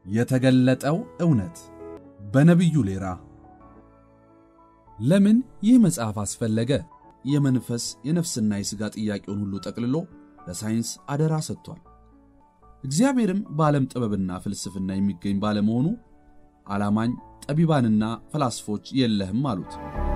የተገለጠው እውነት በነብዩ ሌራ ለምን ይህ መጽሐፍ አስፈለገ? የመንፈስ የነፍስና የሥጋ ጥያቄውን ሁሉ ጠቅልሎ ለሳይንስ አደራ ሰጥቷል። እግዚአብሔርም በዓለም ጥበብና ፍልስፍና የሚገኝ ባለመሆኑ ዓላማኝ ጠቢባንና ፈላስፎች የለህም አሉት።